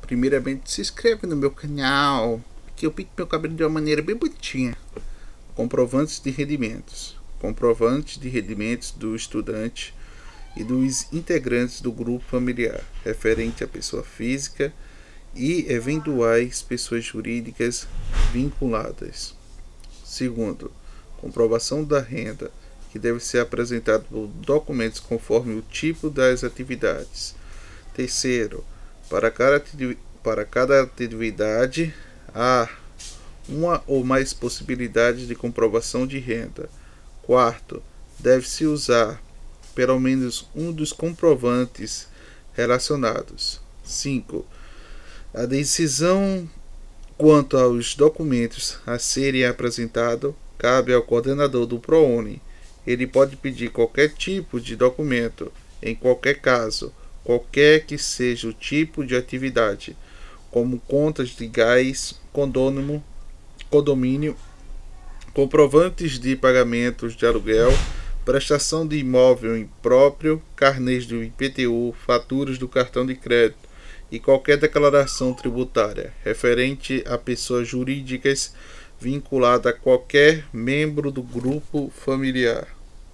Primeiramente, se inscreve no meu canal, que eu pinto meu cabelo de uma maneira bem bonitinha. Comprovantes de rendimentos. Comprovantes de rendimentos do estudante e dos integrantes do grupo familiar, referente à pessoa física e eventuais pessoas jurídicas vinculadas. Segundo, comprovação da renda, que deve ser apresentado por documentos conforme o tipo das atividades. Terceiro, para cada atividade há uma ou mais possibilidades de comprovação de renda. Quarto, deve-se usar pelo menos um dos comprovantes relacionados. 5. A decisão quanto aos documentos a serem apresentados cabe ao coordenador do ProUni. Ele pode pedir qualquer tipo de documento, em qualquer caso, qualquer que seja o tipo de atividade, como contas de gás, condomínio, comprovantes de pagamentos de aluguel, prestação de imóvel impróprio, carnês do IPTU, faturas do cartão de crédito e qualquer declaração tributária referente a pessoas jurídicas vinculada a qualquer membro do grupo familiar.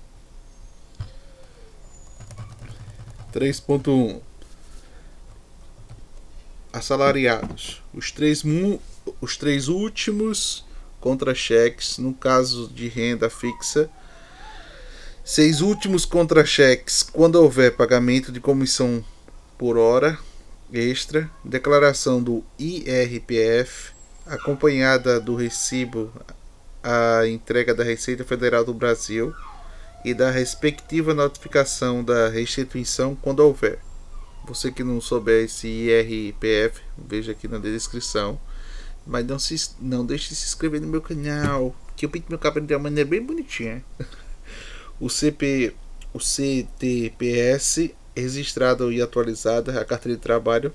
3.1 Assalariados. Os três últimos contra-cheques, no caso de renda fixa. 6 últimos contra-cheques, quando houver pagamento de comissão por hora extra. Declaração do IRPF, acompanhada do recibo à entrega da Receita Federal do Brasil e da respectiva notificação da restituição quando houver. Você que não souber esse IRPF, veja aqui na descrição. Mas não deixe de se inscrever no meu canal, que eu pinto meu cabelo de uma maneira bem bonitinha. O CTPS registrado e atualizada, a carteira de trabalho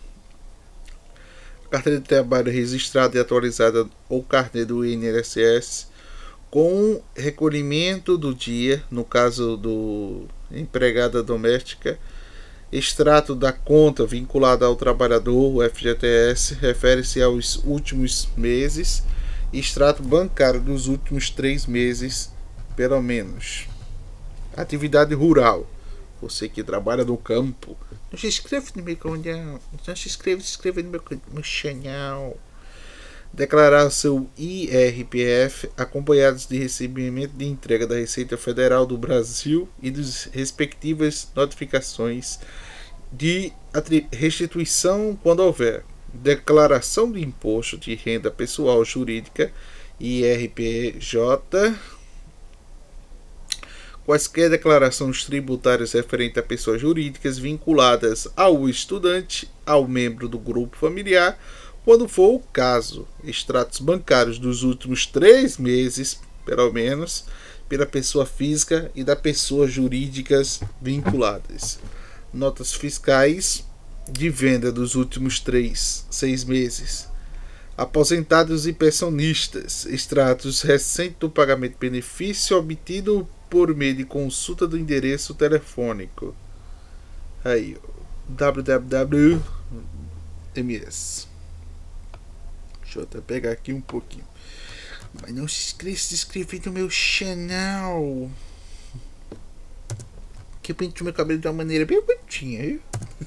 registrada e atualizada ou carnê do INSS, com recolhimento do dia, no caso do empregada doméstica, extrato da conta vinculada ao trabalhador, o FGTS, refere-se aos últimos meses, extrato bancário dos últimos 3 meses, pelo menos. Atividade rural, você que trabalha no campo, não se inscreve no meu canal, não se inscreve no meu canal. Declarar seu IRPF acompanhados de recebimento de entrega da Receita Federal do Brasil e das respectivas notificações de restituição quando houver. Declaração de imposto de renda pessoal jurídica IRPJ. Quaisquer declarações tributárias referentes a pessoas jurídicas vinculadas ao estudante, ao membro do grupo familiar, quando for o caso. Extratos bancários dos últimos 3 meses, pelo menos, pela pessoa física e da pessoa jurídicas vinculadas. Notas fiscais de venda dos últimos 6 meses. Aposentados e pensionistas. Extratos recentes do pagamento de benefício obtido por meio de consulta do endereço telefônico. Aí, www.ms. Deixa eu até pegar aqui um pouquinho. Mas não se esqueça de se inscrever no meu canal, que eu pinto meu cabelo de uma maneira bem bonitinha, viu?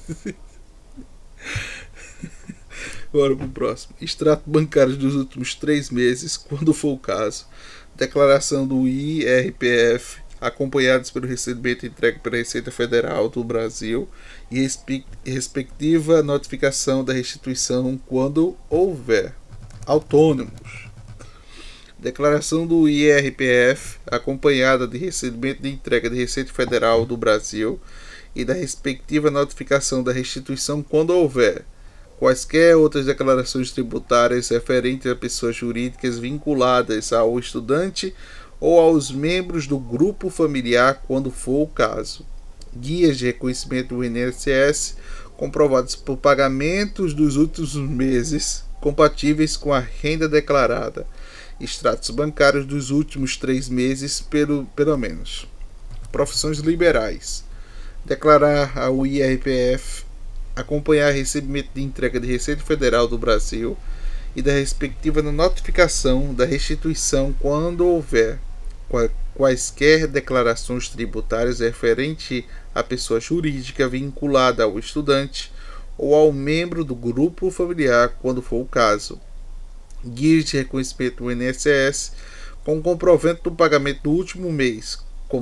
Bora pro próximo. Extrato bancário dos últimos 3 meses, quando for o caso. Declaração do IRPF, acompanhados pelo recebimento entregue pela Receita Federal do Brasil e respectiva notificação da restituição quando houver. Autônomos. Declaração do IRPF, acompanhada de recebimento de entrega da Receita Federal do Brasil e da respectiva notificação da restituição quando houver. Quaisquer outras declarações tributárias referentes a pessoas jurídicas vinculadas ao estudante ou aos membros do grupo familiar, quando for o caso. Guias de reconhecimento do INSS comprovados por pagamentos dos últimos meses compatíveis com a renda declarada. Extratos bancários dos últimos 3 meses, pelo menos. Profissões liberais. Declarar ao IRPF acompanhar recebimento de entrega de Receita Federal do Brasil e da respectiva notificação da restituição quando houver quaisquer declarações tributárias referente à pessoa jurídica vinculada ao estudante ou ao membro do grupo familiar, quando for o caso. Guias de reconhecimento do INSS com comprovante do pagamento do último mês,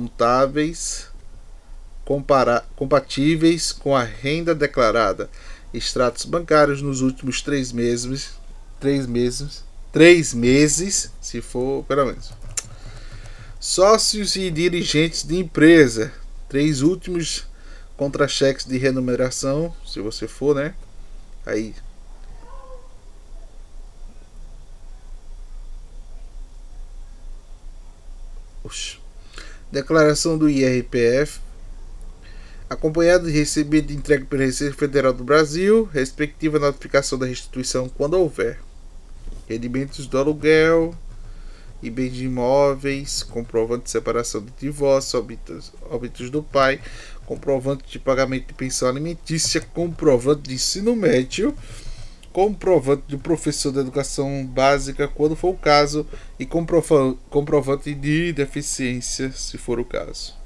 compatíveis com a renda declarada, extratos bancários nos últimos 3 meses, se for pelo menos. Sócios e dirigentes de empresa, 3 últimos contra-cheques de remuneração, se você for, né? Aí. Declaração do IRPF, acompanhado de recebimento de entrega pela Receita Federal do Brasil, respectiva notificação da restituição quando houver. Rendimentos do aluguel e bens de imóveis, comprovante de separação de divórcio, óbitos do pai, comprovante de pagamento de pensão alimentícia, comprovante de ensino médio, comprovante de professor de educação básica, quando for o caso, e comprovante de deficiência, se for o caso.